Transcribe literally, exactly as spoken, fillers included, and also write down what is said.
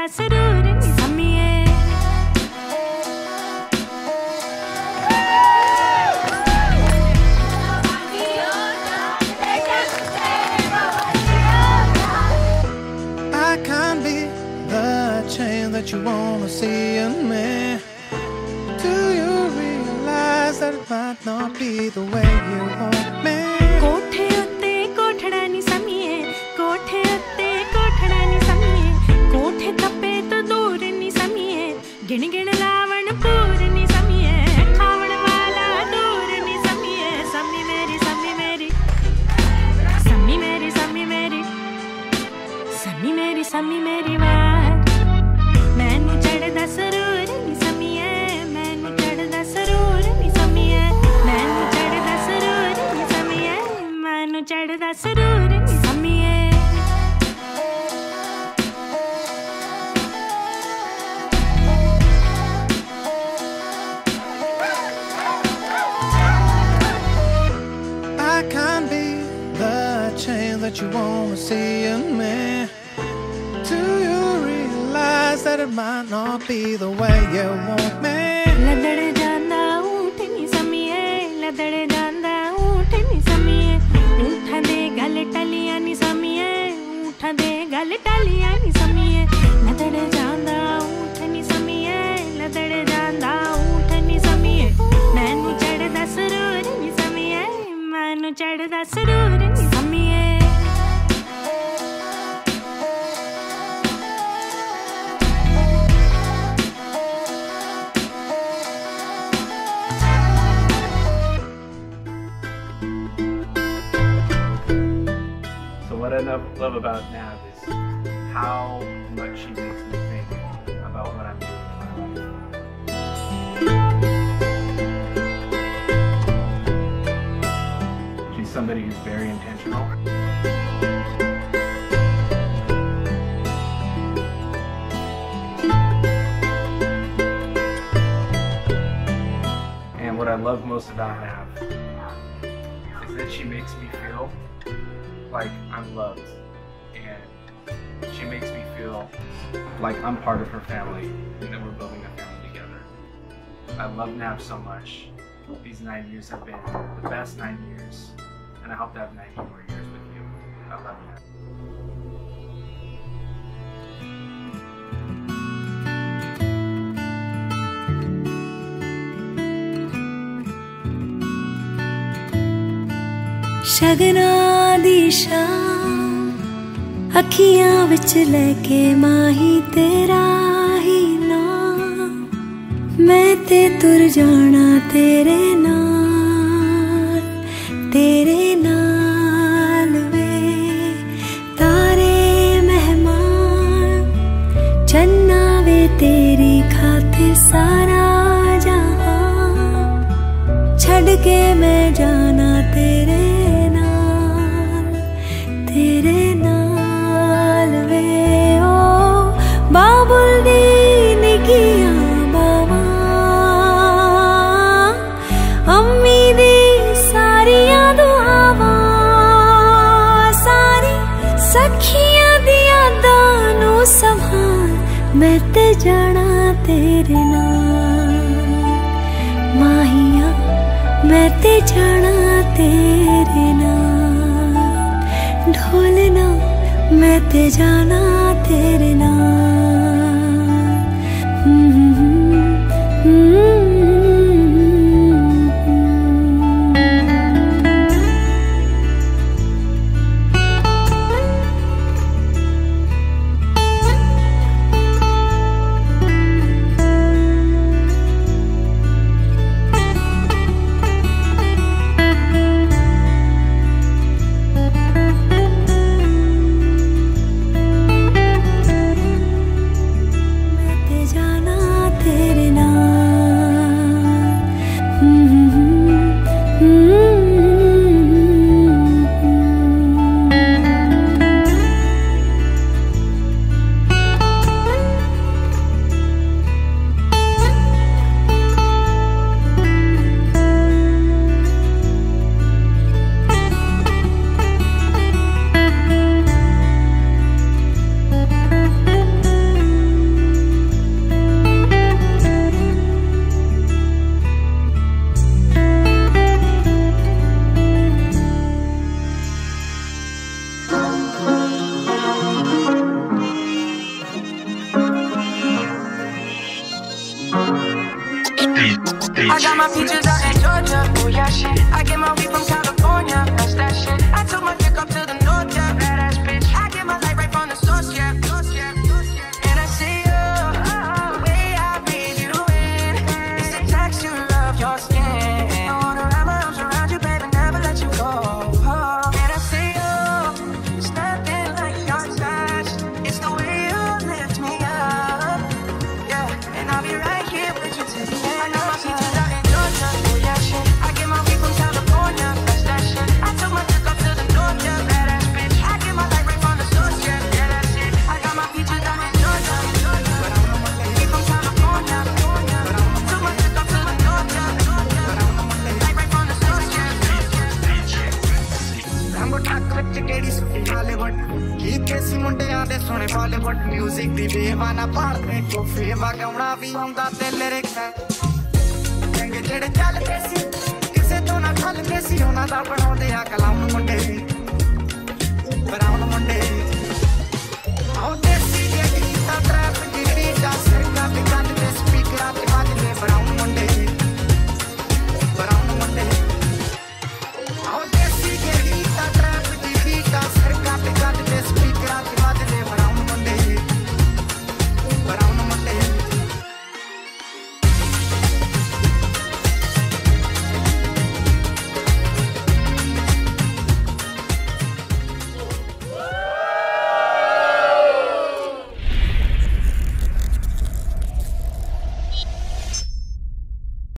सरूर knee समिए I can't be the change that you wanna see in me. Do you realize that it might not be the way you want me? कोठे उत्ते कोठड़ा नी समिए कोठे उत्ते कोठड़ा नी समिए कोठे तपे तो दूर नी समिए गिण गिण लावण पूर नी समिए खावण वाला दूर नी समिए समी मेरी समी मेरी समी मेरी समी मेरी समी मेरी समी मेरी वार मैनू चढ़दा सरूर नी समिए मैनू चढ़दा सरूर नी समिए मैनू चढ़दा सरूर नी समिए मैनू चढ़दा सरूर नी समिए I can't be the change that you wanna see in me. Do you realize that it might not be the way you want me? लदड़ जांदा ऊंट नी समिए लदड़ जांदा ऊंट नी समिए ऊंठां दे गल टलियां नी समिए ऊंठां दे गल टलियां नी समिए लदड़ जांदा ऊंट नी समिए लदड़ जांदा ऊंट नी समिए मैनू चढ़दा सरूर नी समिए मैनू चढ़दा सरूर नी समिए What I love, love about Nav is how much she makes me think about what I'm doing in my life. She's somebody who's very intentional. And what I love most about Nav is that she makes me feel like I'm loved, and she makes me feel like I'm part of her family and that we're building a family together. I love Nav so much. These nine years have been the best nine years, and I hope to have ninety more years with you. I love you. शगना दी शाम अखियां विच लेके माही तेरा ही नाम मैं ते तुर जाना तेरे नाल तेरे नाल वे तारे मेहमान चन्ना वे तेरी खातिर सारा जहां छड़ के मैं जाना तेरे तेरे नाल वे ओ बाबुल दी निकियां बावा अम्मी दी सारियां दुआवां सारी सखियां दी यादां नू संभाल मैं ते जाना तेरे नाल माहिया मैं ते जाना तेरे नाल ढोलना मैं ते जाना तेरे नाल तेरे नाल my peaches out in Georgia. Oh yeah, shit. I get my weed from California. That's that shit. I took my chick up to the north, yeah. Badass bitch. I get my light right from the source, yeah. Source, yeah. And I see you, the way I breathe you in. It's the texture of your skin. I wanna wrap my arms around you, baby, never let you go. And I see you, it's nothing like your touch. It's the way you lift me up, yeah. And I'll be right here with you till the end. I got my peaches out in Georgia. Oh yeah, shit. I get my weed from California. That's that shit. I took my chick up to the north, yeah. Badass bitch. I get my light right from the source, yeah. Yeah, that's it. I got my peaches out in Georgia. Weed from California. I took my chick up to the north, yeah. Light right from the source, yeah. Rambo track ਵਿੱਚ ਕਿਹੜੀ ਸੁਣੀ Hollywood ਗੀਤ ਕੈਸੀ ਮੁੰਡਿਆਂ ਦੇ ਸੁਣੇ Bollywood music ਦੀ ਬੇਵਾਨਾ ਭਾਰਤੇ ਕੋਫੀ ਵਗਾਉਣਾ ਵੀ ਆਉਂਦਾ ਤੇ ਲਿਰਿਕਸ ਹੈ ਚੰਗੇ ਜਿਹੜੇ ਚੱਲਦੇ ਸੀ ਕਿਸੇ ਤੋਂ ਨਾ ਠੱਲਦੇ ਸੀ ਉਹਨਾਂ ਦਾ ਬਣਾਉਂਦੇ ਆ ਕਲਾਮ ਮੁੰਡੇ ਵੀ